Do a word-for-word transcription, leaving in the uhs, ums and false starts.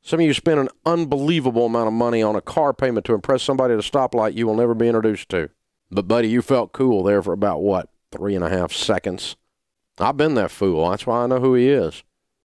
Some of you spend an unbelievable amount of money on a car payment to impress somebody at a stoplight you will never be introduced to. But, buddy, you felt cool there for about, what, three and a half seconds? I've been that fool. That's why I know who he is.